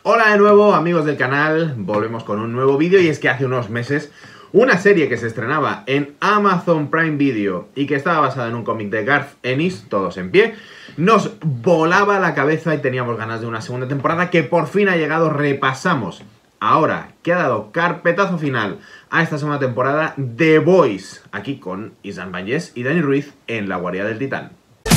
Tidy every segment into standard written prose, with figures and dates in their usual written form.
Hola de nuevo, amigos del canal, volvemos con un nuevo vídeo y es que hace unos meses una serie que se estrenaba en Amazon Prime Video y que estaba basada en un cómic de Garth Ennis, Todos en Pie, nos volaba la cabeza y teníamos ganas de una segunda temporada que por fin ha llegado. Repasamos ahora que ha dado carpetazo final a esta segunda temporada The Boys, aquí con Isán Vallés y Dani Ruiz en La Guarida del Titán.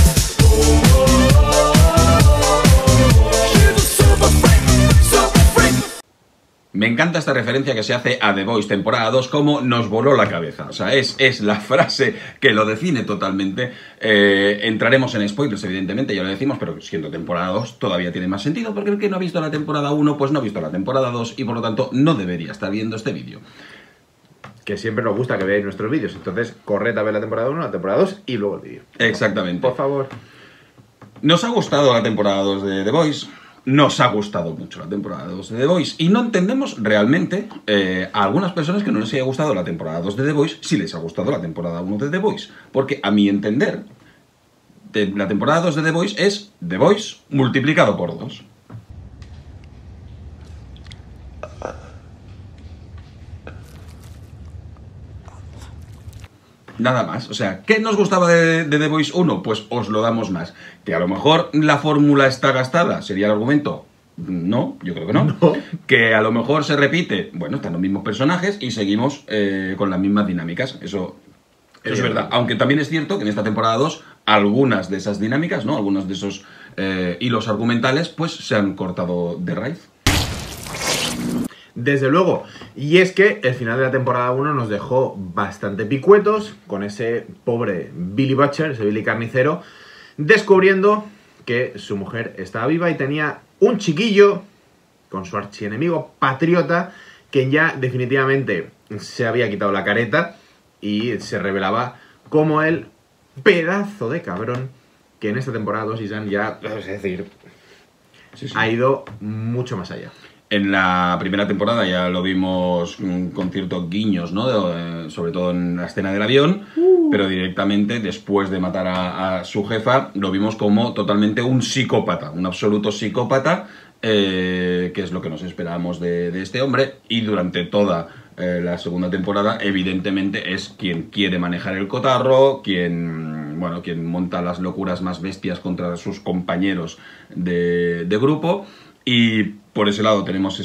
Me encanta esta referencia que se hace a The Boys temporada 2 como nos voló la cabeza. O sea, es la frase que lo define totalmente. Entraremos en spoilers, evidentemente, ya lo decimos, pero siendo temporada 2 todavía tiene más sentido, porque el que no ha visto la temporada 1, pues no ha visto la temporada 2 y por lo tanto no debería estar viendo este vídeo. Que siempre nos gusta que veáis nuestros vídeos, entonces corred a ver la temporada 1, la temporada 2 y luego el vídeo. Exactamente. Por favor. Nos ha gustado la temporada 2 de The Boys. Nos ha gustado mucho la temporada 2 de The Boys y no entendemos realmente a algunas personas que no les haya gustado la temporada 2 de The Boys si les ha gustado la temporada 1 de The Boys. Porque a mi entender, la temporada 2 de The Boys es The Boys multiplicado por 2. Nada más. O sea, ¿qué nos gustaba de The Boys 1? Pues os lo damos más. Que a lo mejor la fórmula está gastada, sería el argumento. No, yo creo que no. No. Que a lo mejor se repite, bueno, están los mismos personajes y seguimos con las mismas dinámicas. Eso es verdad. Aunque también es cierto que en esta temporada 2 algunas de esas dinámicas, ¿no? Algunos de esos hilos argumentales, pues se han cortado de raíz. Desde luego, y es que el final de la temporada 1 nos dejó bastante picuetos con ese pobre Billy Butcher, ese Billy Carnicero, descubriendo que su mujer estaba viva y tenía un chiquillo con su archienemigo Patriota, quien ya definitivamente se había quitado la careta y se revelaba como el pedazo de cabrón que en esta temporada 2 Isan ya, es decir, Sí. ha ido mucho más allá. En la primera temporada ya lo vimos con ciertos guiños, ¿no? Sobre todo en la escena del avión, pero directamente después de matar a su jefa lo vimos como totalmente un psicópata, un absoluto psicópata, que es lo que nos esperábamos de este hombre, y durante toda la segunda temporada evidentemente es quien quiere manejar el cotarro, quien monta las locuras más bestias contra sus compañeros de grupo. Y por ese lado tenemos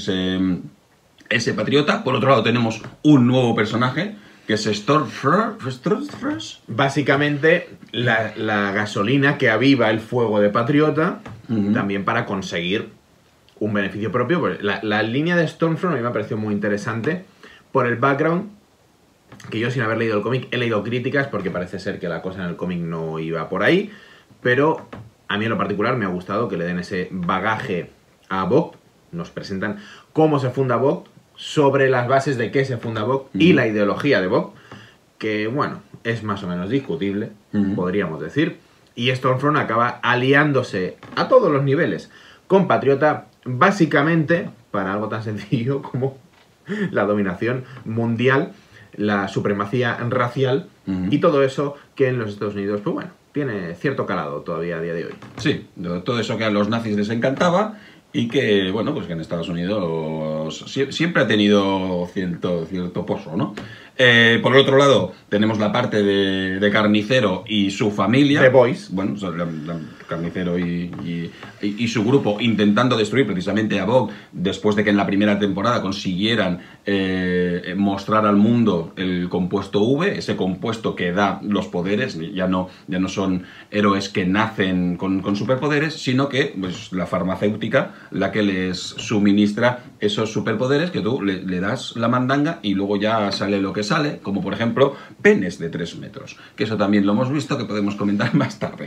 ese patriota. Por otro lado tenemos un nuevo personaje, que es Stormfrost. Básicamente la gasolina que aviva el fuego de Patriota, también para conseguir un beneficio propio. Pues la línea de Stormfront a mí me ha parecido muy interesante por el background, que yo sin haber leído el cómic he leído críticas porque parece ser que la cosa en el cómic no iba por ahí, pero a mí en lo particular me ha gustado que le den ese bagaje a Vought. Nos presentan cómo se funda Vought, sobre las bases de qué se funda Vought y la ideología de Vought, que bueno, es más o menos discutible, podríamos decir. Y Stormfront acaba aliándose a todos los niveles con Patriota, básicamente para algo tan sencillo como la dominación mundial, la supremacía racial y todo eso que en los Estados Unidos, pues bueno, tiene cierto calado todavía a día de hoy. Sí, todo eso que a los nazis les encantaba y que, bueno, pues que en Estados Unidos siempre ha tenido cierto pozo, ¿no? Por el otro lado, tenemos la parte de Carnicero y su familia. The Boys. Bueno, Carnicero y su grupo intentando destruir precisamente a Vought después de que en la primera temporada consiguieran mostrar al mundo el compuesto V, ese compuesto que da los poderes. Ya no son héroes que nacen con superpoderes, sino que pues, la farmacéutica la que les suministra esos superpoderes que tú le das la mandanga y luego ya sale lo que sale, como por ejemplo penes de 3 metros, que eso también lo hemos visto, que podemos comentar más tarde.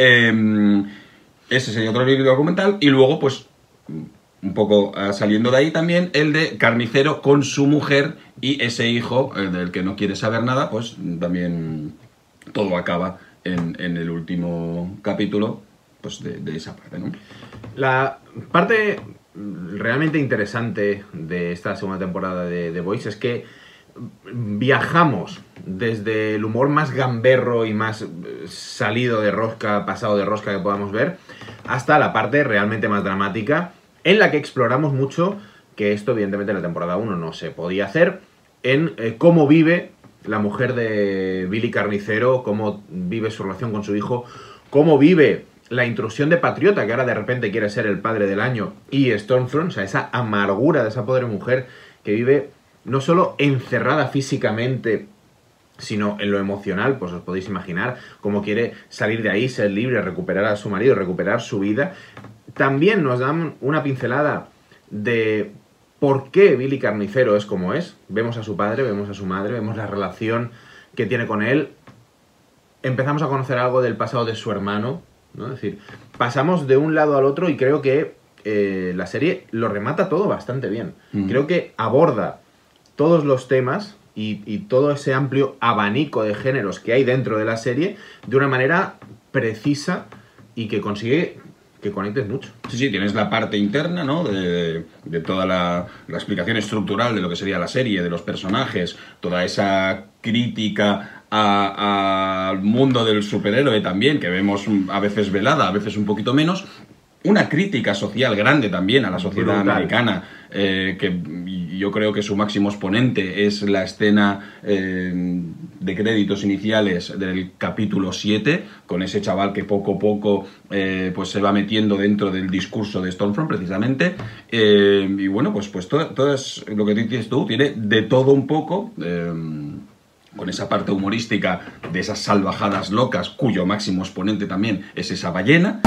Ese sería otro libro argumental. Y luego pues un poco saliendo de ahí también el de Carnicero con su mujer y ese hijo del que no quiere saber nada, pues también todo acaba en el último capítulo pues de esa parte, ¿no? La parte realmente interesante de esta segunda temporada de The Boys es que viajamos desde el humor más gamberro y más salido de rosca, pasado de rosca que podamos ver, hasta la parte realmente más dramática en la que exploramos mucho, que esto evidentemente en la temporada 1 no se podía hacer, en cómo vive la mujer de Billy Carnicero, cómo vive su relación con su hijo, cómo vive la intrusión de Patriota, que ahora de repente quiere ser el padre del año, y Stormfront, o sea, esa amargura de esa pobre mujer que vive no solo encerrada físicamente, sino en lo emocional. Pues os podéis imaginar cómo quiere salir de ahí, ser libre, recuperar a su marido, recuperar su vida. También nos dan una pincelada de por qué Billy Carnicero es como es. Vemos a su padre, vemos a su madre, vemos la relación que tiene con él. Empezamos a conocer algo del pasado de su hermano, ¿no? Es decir, pasamos de un lado al otro y creo que la serie lo remata todo bastante bien. Creo que aborda todos los temas y todo ese amplio abanico de géneros que hay dentro de la serie de una manera precisa y que consigue que conectes mucho. Sí, sí, tienes la parte interna, ¿no? De toda la explicación estructural de lo que sería la serie, de los personajes, toda esa crítica al mundo del superhéroe también, que vemos a veces velada, a veces un poquito menos. Una crítica social grande también a la sociedad americana, que yo creo que su máximo exponente es la escena de créditos iniciales del capítulo 7, con ese chaval que poco a poco pues se va metiendo dentro del discurso de Stormfront, precisamente. Y bueno, pues todo es lo que dices tú, tiene de todo un poco, con esa parte humorística de esas salvajadas locas, cuyo máximo exponente también es esa ballena.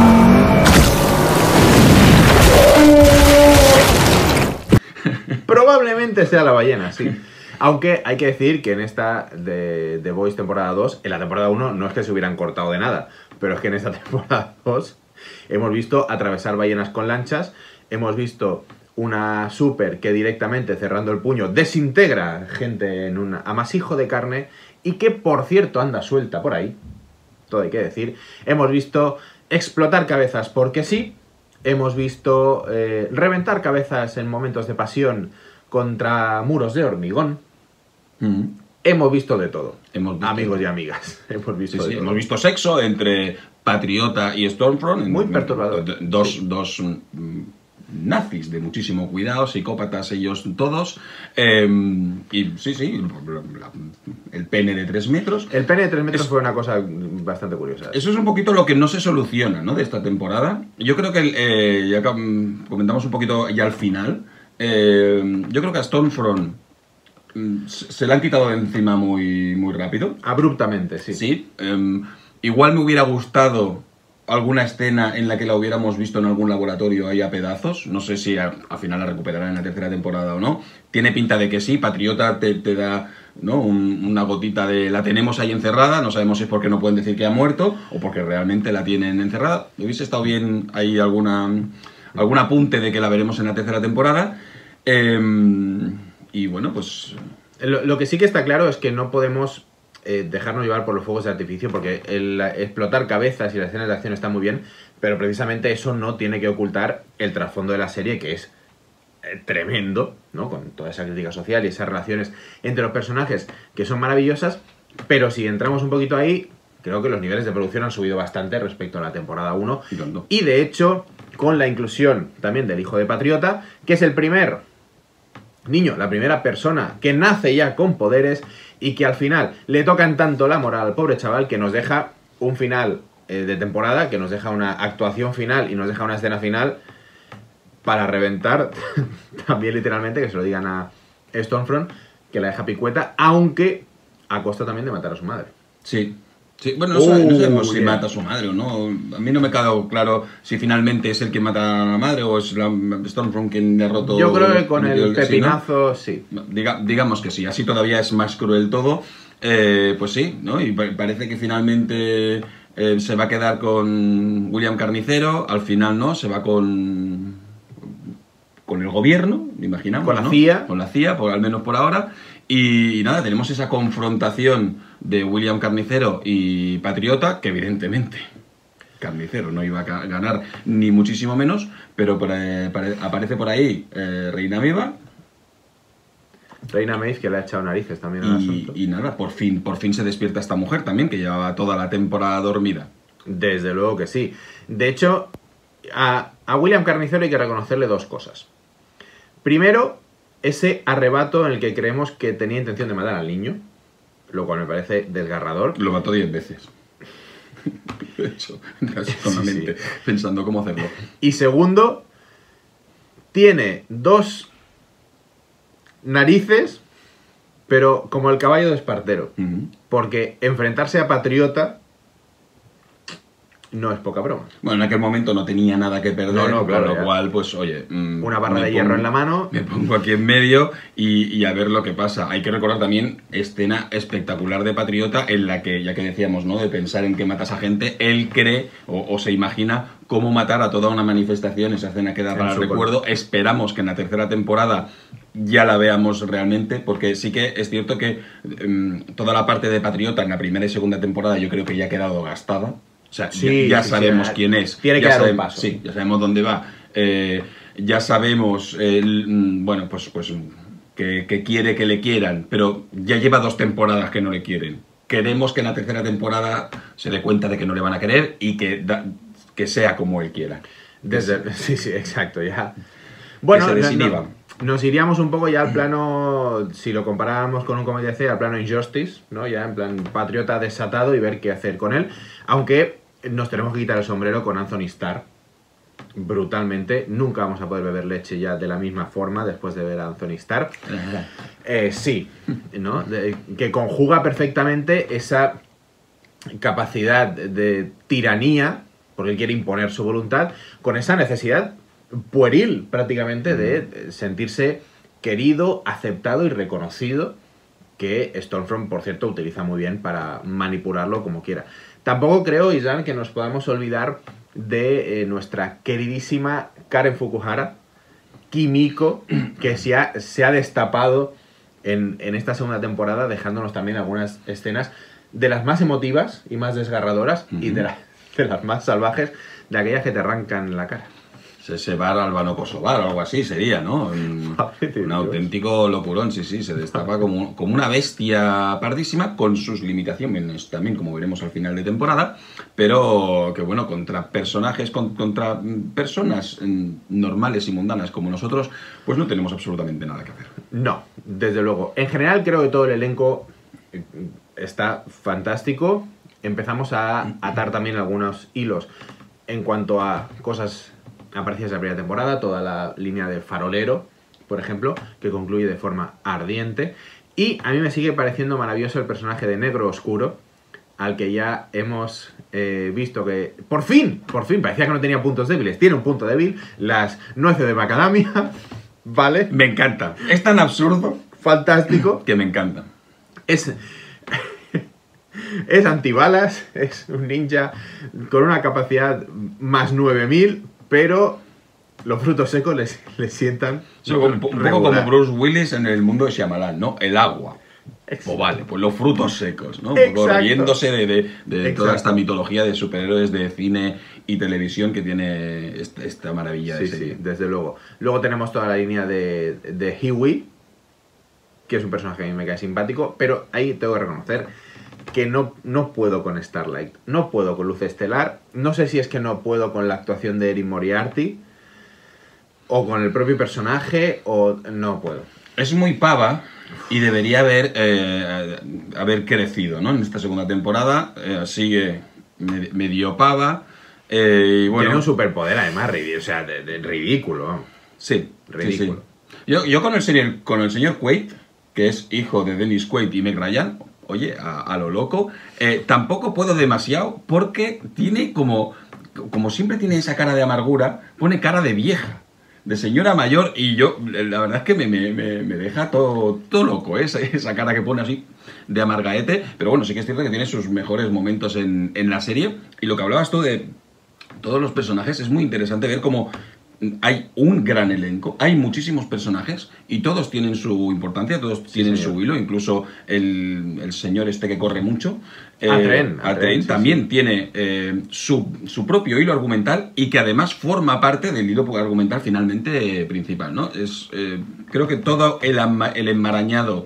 Probablemente sea la ballena, sí. Aunque hay que decir que en esta de The Boys temporada 2, en la temporada 1 no es que se hubieran cortado de nada, pero es que en esta temporada 2 hemos visto atravesar ballenas con lanchas, hemos visto una super que directamente cerrando el puño desintegra gente en un amasijo de carne y que por cierto anda suelta por ahí, todo hay que decir. Hemos visto explotar cabezas porque sí. Hemos visto reventar cabezas en momentos de pasión contra muros de hormigón. Hemos visto de todo, amigos y amigas. Hemos visto sexo entre Patriota y Stormfront. Muy perturbador. Dos nazis de muchísimo cuidado, psicópatas ellos todos. Y sí, el pene de 3 metros. El pene de 3 metros fue una cosa bastante curiosa. Eso es un poquito lo que no se soluciona, ¿no?, de esta temporada. Yo creo que, ya comentamos un poquito ya al final, yo creo que a Stormfront se le han quitado de encima muy, muy rápido. Abruptamente, sí. Sí. Igual me hubiera gustado alguna escena en la que la hubiéramos visto en algún laboratorio ahí a pedazos. No sé si al final la recuperarán en la tercera temporada o no. Tiene pinta de que sí. Patriota te da, ¿no?, una gotita de la tenemos ahí encerrada. No sabemos si es porque no pueden decir que ha muerto o porque realmente la tienen encerrada. Hubiese estado bien ahí algún apunte de que la veremos en la tercera temporada. Y bueno, pues lo que sí que está claro es que no podemos dejarnos llevar por los fuegos de artificio, porque el explotar cabezas y las escenas de acción están muy bien, pero precisamente eso no tiene que ocultar el trasfondo de la serie, que es tremendo, ¿no?, con toda esa crítica social y esas relaciones entre los personajes que son maravillosas. Pero si entramos un poquito ahí, creo que los niveles de producción han subido bastante respecto a la temporada 1. Y de hecho, con la inclusión también del hijo de Patriota, que es el primer niño, la primera persona que nace ya con poderes y que al final le tocan tanto la moral al pobre chaval que nos deja un final de temporada, que nos deja una actuación final y nos deja una escena final para reventar, también literalmente, que se lo digan a Stormfront, que la deja picueta, aunque a costa también de matar a su madre. Sí. Sí, bueno, no sabemos si mata a su madre o no. A mí no me ha quedado claro si finalmente es el que mata a la madre o es Stormfront quien le ha roto. Yo creo que con el pepinazo, sí. Digamos que sí, así todavía es más cruel todo. Pues sí, ¿no? Y parece que finalmente se va a quedar con William Carnicero. Al final no, se va con el gobierno, imaginamos. Con la CIA. Con la CIA, al menos por ahora. Y nada, tenemos esa confrontación de William Carnicero y Patriota, que evidentemente Carnicero no iba a ganar ni muchísimo menos, pero aparece por ahí Reina Viva. Reina Maeve, que le ha echado narices también al asunto. Y nada, por fin se despierta esta mujer también, que llevaba toda la temporada dormida. Desde luego que sí. De hecho, A William Carnicero hay que reconocerle dos cosas. Primero, ese arrebato en el que creemos que tenía intención de matar al niño, lo cual me parece desgarrador. Lo mató 10 veces. De hecho, con la mente, pensando cómo hacerlo. Y segundo, tiene dos narices, pero como el caballo de Espartero. Porque enfrentarse a Patriota no es poca broma. Bueno, en aquel momento no tenía nada que perder, claro, con lo cual, pues, oye... una barra de hierro en la mano. Me pongo aquí en medio y a ver lo que pasa. Hay que recordar también escena espectacular de Patriota en la que, ya que decíamos, ¿no?, de pensar en que matas a gente, él cree o se imagina cómo matar a toda una manifestación. Esa escena queda para el recuerdo. Esperamos que en la tercera temporada ya la veamos realmente, porque sí que es cierto que toda la parte de Patriota en la primera y segunda temporada yo creo que ya ha quedado gastada. O sea, ya sabemos quién es. Tiene que dar un paso. Sí, ya sabemos dónde va. Ya sabemos, bueno, pues que quiere que le quieran, pero ya lleva 2 temporadas que no le quieren. Queremos que en la tercera temporada se dé cuenta de que no le van a querer y que sea como él quiera. Sí, exacto, ya. Bueno, que se desinhiban. Nos iríamos un poco ya al plano, si lo comparáramos con un Comedy C, al plano Injustice, ¿no? Ya en plan Patriota desatado y ver qué hacer con él. Aunque nos tenemos que quitar el sombrero con Anthony Starr. Brutalmente. Nunca vamos a poder beber leche ya de la misma forma después de ver a Anthony Starr. Sí, ¿no? Que conjuga perfectamente esa capacidad de tiranía, porque él quiere imponer su voluntad, con esa necesidad pueril prácticamente de sentirse querido, aceptado y reconocido, que Stormfront, por cierto, utiliza muy bien para manipularlo como quiera. Tampoco creo, Isran, que nos podamos olvidar de nuestra queridísima Karen Fukuhara, Kimiko, que se ha destapado en esta segunda temporada, dejándonos también algunas escenas de las más emotivas y más desgarradoras y de las más salvajes, de aquellas que te arrancan la cara. Se va al Albano Kosovar o algo así sería, ¿no? Un auténtico locurón, sí, se destapa como una bestia pardísima, con sus limitaciones también, como veremos al final de temporada, pero que bueno, contra personajes, contra personas normales y mundanas como nosotros, pues no tenemos absolutamente nada que hacer. No, desde luego. En general creo que todo el elenco está fantástico. Empezamos a atar también algunos hilos en cuanto a cosas aparecidas en la primera temporada, toda la línea de Farolero, por ejemplo, que concluye de forma ardiente. Y a mí me sigue pareciendo maravilloso el personaje de Negro Oscuro, al que ya hemos visto que por fin, parecía que no tenía puntos débiles. Tiene un punto débil, las nueces de macadamia, ¿vale? Me encanta. Es tan absurdo, fantástico, que me encanta. Es antibalas, es un ninja con una capacidad más 9000, pero los frutos secos le sientan... Un poco como Bruce Willis en el mundo de Shyamalan, ¿no? El agua. Pues vale, pues los frutos secos, ¿no? Un poco riéndose de toda esta mitología de superhéroes de cine y televisión que tiene esta maravilla de serie. Sí, desde luego. Luego tenemos toda la línea de Huey, que es un personaje que a mí me cae simpático, pero ahí tengo que reconocer que no puedo con Starlight, no puedo con Luz Estelar, no sé si es que no puedo con la actuación de Erin Moriarty, o con el propio personaje, o no puedo. Es muy pava y debería haber crecido, ¿no? En esta segunda temporada sigue medio pava. Y bueno, tiene un superpoder además, o sea, de ridículo. Sí, ridículo. Sí. Yo con el señor Quaid, que es hijo de Dennis Quaid y Meg Ryan, oye, a lo loco, tampoco puedo demasiado porque tiene como siempre tiene esa cara de amargura, pone cara de vieja, de señora mayor, y yo, la verdad es que me deja todo loco, esa cara que pone así de amargaete, pero bueno, sí que es cierto que tiene sus mejores momentos en la serie, y lo que hablabas tú de todos los personajes, es muy interesante ver cómo hay un gran elenco, hay muchísimos personajes y todos tienen su importancia, todos tienen su hilo, incluso el señor este que corre mucho, Atren también tiene su propio hilo argumental y que además forma parte del hilo argumental finalmente principal, ¿no? Creo que todo el enmarañado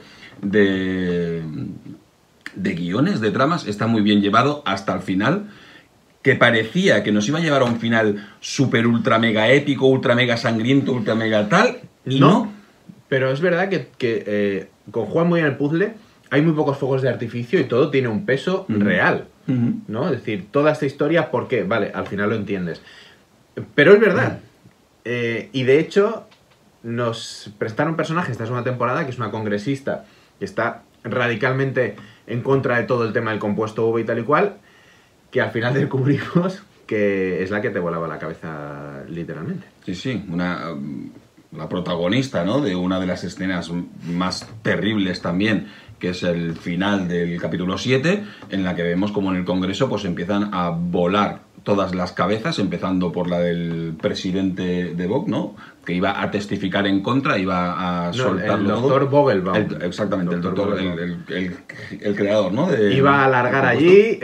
de guiones, de tramas, está muy bien llevado hasta el final. que parecía que nos iba a llevar a un final super ultra mega épico, ultra mega sangriento, ultra mega tal, y no. Pero es verdad que conjugan muy bien el puzzle, hay muy pocos fuegos de artificio y todo tiene un peso real, ¿no? Es decir, toda esta historia, ¿por qué? Vale, al final lo entiendes. Pero es verdad. Y de hecho, nos prestaron personajes esta segunda temporada, que es una congresista que está radicalmente en contra de todo el tema del compuesto V y tal y cual, que al final descubrimos que es la que te volaba la cabeza literalmente. Sí, sí, la protagonista, ¿no? De una de las escenas más terribles también, que es el final del capítulo 7, en la que vemos como en el Congreso pues empiezan a volar todas las cabezas, empezando por la del presidente de Vogue, ¿no? Que iba a testificar en contra, iba a soltarlo. El doctor Vogelbaum. Exactamente, el doctor, el creador, ¿no? Iba a alargar allí,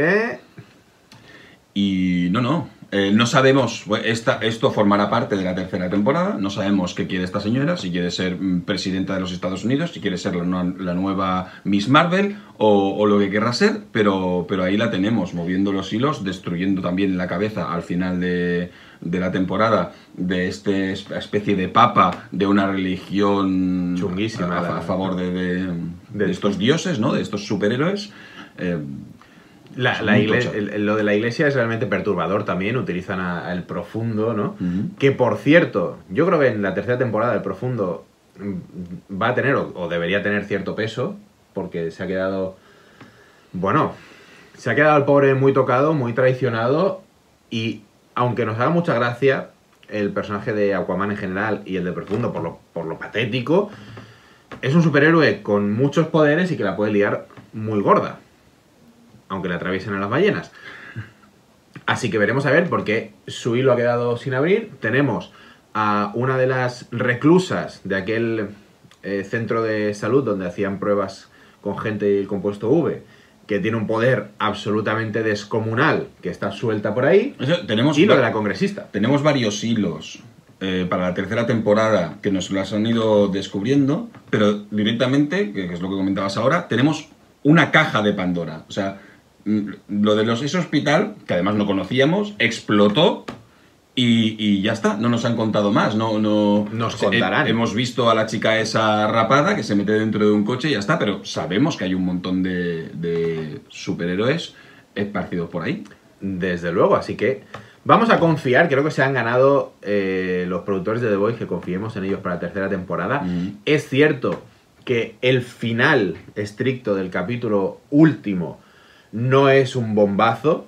Y no sabemos, esto formará parte de la tercera temporada, no sabemos qué quiere esta señora, si quiere ser presidenta de los Estados Unidos, si quiere ser la nueva Miss Marvel o lo que querrá ser, pero ahí la tenemos, moviendo los hilos, destruyendo también la cabeza al final de la temporada de esta especie de papa de una religión chunguísima a favor de estos dioses, ¿no? De estos superhéroes. Lo de la iglesia es realmente perturbador también, utilizan el profundo, ¿no? Que por cierto, yo creo que en la tercera temporada el profundo va a tener o debería tener cierto peso, porque se ha quedado, bueno, se ha quedado el pobre muy tocado, muy traicionado, y aunque nos haga mucha gracia el personaje de Aquaman en general y el de Profundo por lo patético, es un superhéroe con muchos poderes y que la puede liar muy gorda, aunque le atraviesen a las ballenas. Así que veremos a ver, porque su hilo ha quedado sin abrir. Tenemos a una de las reclusas de aquel centro de salud donde hacían pruebas con gente y el compuesto V, que tiene un poder absolutamente descomunal, que está suelta por ahí. Y lo de la congresista. Tenemos varios hilos para la tercera temporada que nos las han ido descubriendo, pero directamente, que es lo que comentabas ahora, tenemos una caja de Pandora. O sea, lo de ese hospital, que además no conocíamos, explotó y ya está, no nos han contado más. Nos contarán. Hemos visto a la chica esa rapada que se mete dentro de un coche y ya está, pero sabemos que hay un montón de superhéroes esparcidos por ahí. Desde luego, así que vamos a confiar, creo que se han ganado los productores de The Voice, que confiemos en ellos para la tercera temporada. Es cierto que el final estricto del capítulo último no es un bombazo,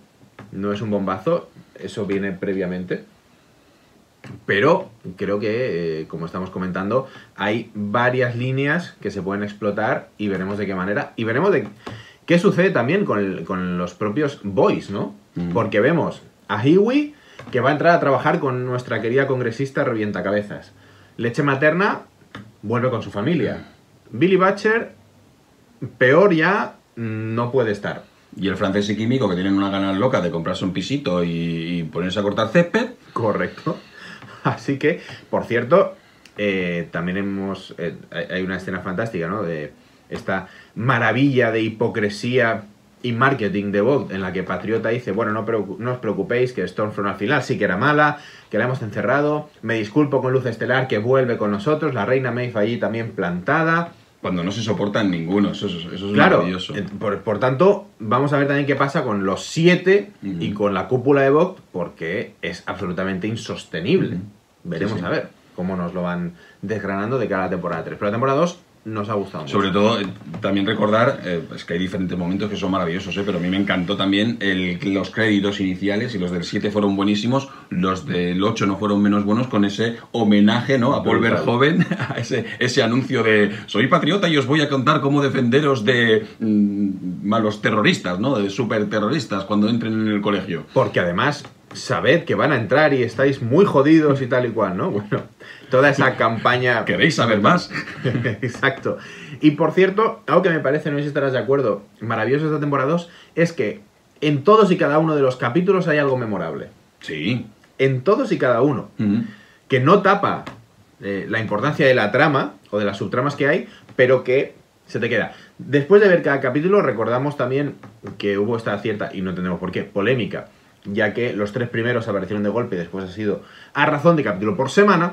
eso viene previamente, pero creo que, como estamos comentando, hay varias líneas que se pueden explotar y veremos de qué manera, y veremos de qué sucede también con los propios boys, ¿no? Porque vemos a Hughie, que va a entrar a trabajar con nuestra querida congresista revientacabezas. Leche materna vuelve con su familia. Billy Butcher, peor ya, no puede estar. Y el francés y químico, que tienen una gana loca de comprarse un pisito y ponerse a cortar césped. Correcto. Así que, por cierto, también hay una escena fantástica, ¿no? De esta maravilla de hipocresía y marketing de Vogue, en la que Patriota dice, bueno, no os preocupéis, que Stormfront al final sí que era mala, que la hemos encerrado, me disculpo con Luz Estelar, que vuelve con nosotros, la reina Maeve allí también plantada. Cuando no se soportan ninguno, eso es claro, maravilloso. Por tanto, vamos a ver también qué pasa con los 7 y con la cúpula de Vogue, porque es absolutamente insostenible. Veremos a ver cómo nos lo van desgranando de cara a la temporada 3. Pero la temporada 2 nos ha gustado mucho. Sobre todo, también recordar, es que hay diferentes momentos que son maravillosos, pero a mí me encantó también los créditos iniciales, y los del 7 fueron buenísimos, los del 8 no fueron menos buenos, con ese homenaje, ¿no?, a Paul Verhoeven, a ese anuncio de soy patriota y os voy a contar cómo defenderos de malos terroristas, ¿no?, de superterroristas cuando entren en el colegio. Porque además, sabed que van a entrar y estáis muy jodidos y tal y cual, ¿no? Bueno, toda esa campaña... ¿Queréis saber más? Exacto. Y por cierto, algo que me parece, no sé si estarás de acuerdo, maravilloso de esta temporada 2, es que en todos y cada uno de los capítulos hay algo memorable. Sí. En todos y cada uno. Que no tapa la importancia de la trama o de las subtramas que hay, pero que se te queda. Después de ver cada capítulo, recordamos también que hubo esta cierta, y no entendemos por qué, polémica ya que los 3 primeros aparecieron de golpe y después ha sido a razón de capítulo por semana.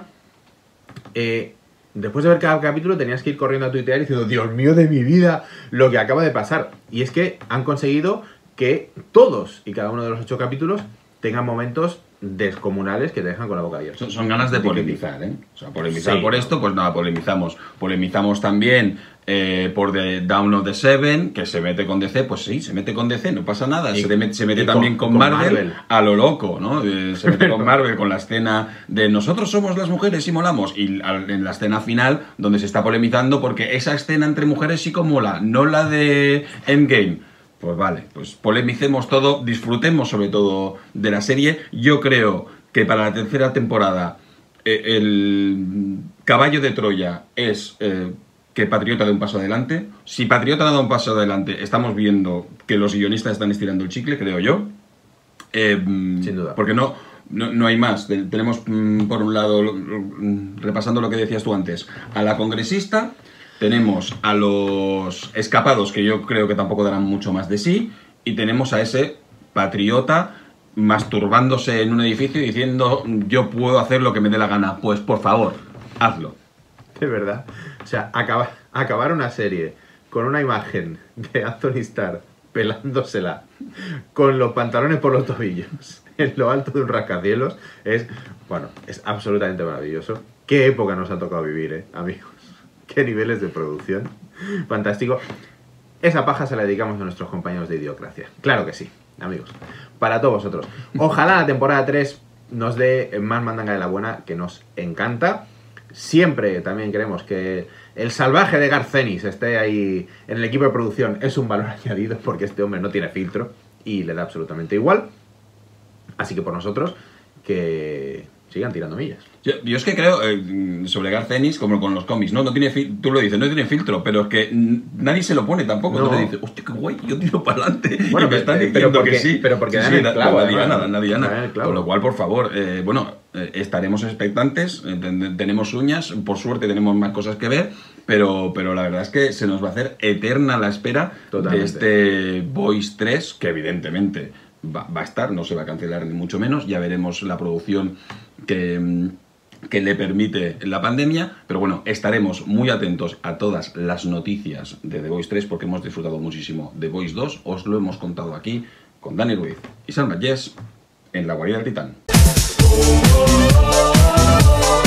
Después de ver cada capítulo tenías que ir corriendo a tuitear diciendo, Dios mío de mi vida, lo que acaba de pasar. Y es que han conseguido que todos y cada uno de los 8 capítulos tengan momentos descomunales que te dejan con la boca abierta. Son ganas de polemizar, ¿eh? O sea, polemizar por esto, pues nada, polemizamos. Polemizamos también por The Dawn of the Seven, que se mete con DC, pues sí, se mete con DC, no pasa nada. Se mete también con Marvel a lo loco, ¿no? Se mete con Marvel, con la escena de nosotros somos las mujeres y molamos. Y en la escena final, donde se está polemizando porque esa escena entre mujeres sí que mola, no la de Endgame. Pues vale, pues polemicemos todo, disfrutemos sobre todo de la serie. Yo creo que para la tercera temporada el caballo de Troya es que Patriota dé un paso adelante. Si Patriota da un paso adelante, estamos viendo que los guionistas están estirando el chicle, creo yo. Sin duda. Porque no hay más. Tenemos, por un lado, repasando lo que decías tú antes, a la congresista. Tenemos a los escapados, que yo creo que tampoco darán mucho más de sí, y tenemos a ese patriota masturbándose en un edificio diciendo yo puedo hacer lo que me dé la gana. Pues por favor, hazlo. De verdad. O sea, acabar una serie con una imagen de Anthony Starr pelándosela con los pantalones por los tobillos en lo alto de un rascacielos es absolutamente maravilloso. Qué época nos ha tocado vivir, amigos. Qué niveles de producción. Fantástico. Esa paja se la dedicamos a nuestros compañeros de Idiocracia. Claro que sí, amigos. Para todos vosotros. Ojalá la temporada 3 nos dé más mandanga de la buena, que nos encanta. Siempre también queremos que el salvaje de Garcenis esté ahí en el equipo de producción. Es un valor añadido porque este hombre no tiene filtro y le da absolutamente igual. Así que por nosotros, que sigan tirando millas. Yo es que creo, sobre Garcenis, como con los cómics, no tiene tú lo dices, no tiene filtro, pero es que nadie se lo pone tampoco. No. Entonces dice, hostia, qué guay, yo tiro para adelante. Bueno, y me están diciendo que sí. Pero porque dan el clavo. Nadie gana. Con lo cual, por favor, estaremos expectantes, tenemos uñas, por suerte tenemos más cosas que ver, pero la verdad es que se nos va a hacer eterna la espera de este Boys 3, que evidentemente va a estar, no se va a cancelar ni mucho menos, ya veremos la producción que le permite la pandemia, pero bueno, estaremos muy atentos a todas las noticias de The Boys 3 porque hemos disfrutado muchísimo de Boys 2, os lo hemos contado aquí con Dani Ruiz y Salma Yes en La Guarida del Titán.